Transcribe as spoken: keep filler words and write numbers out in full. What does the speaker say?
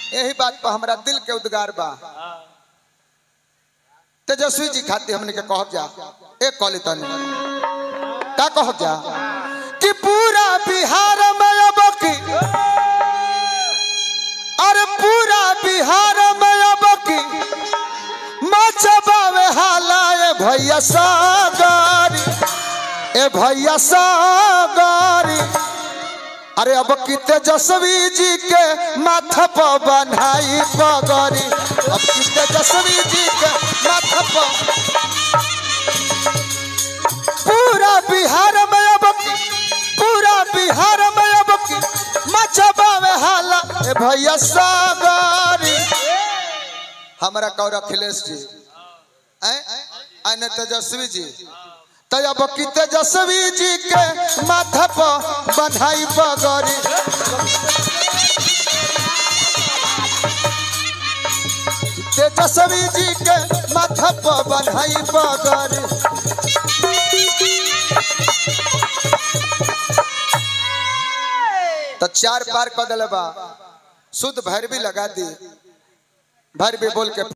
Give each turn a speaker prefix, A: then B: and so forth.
A: यही बात पर हमारा दिल के उद्गार बा। तेजस्वी जी खाती हमने के कह जा एक कॉली तने का कह जा कि पूरा बिहार में अब की अरे पूरा बिहार में अब की मचबावे हाला ए भैया सागरी ए भैया सागरी। अरे अब की तेजस्वी जी के माथा पर बनाई पगड़ी अब की तेजस्वी जी के माथा पर पूरा बिहार में अब की पूरा बिहार में अब की मचबावे हाला ए भैया सागरी। हमारा कौर अखिलेश जी आने तेजस्वी जी तब की तेजस्वी जी के माथा पर बंधाई पगड़ी तेजस्वी जी के माथा पर बंधाई पगड़ी। तो चार पार कर दिले बा शुद्ध भैरवी लगा दी भैरवी बोल के